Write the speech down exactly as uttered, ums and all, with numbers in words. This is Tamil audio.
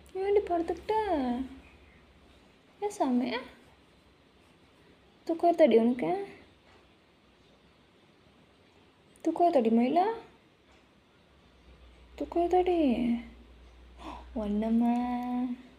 ஏன்டி படுத்துக்கிட்ட? ஏன் சாமி தூக்கம் தடி உனக்கு? தூக்கம் தடி மயிலா? தூக்கம் தடி ஒன்னம்மா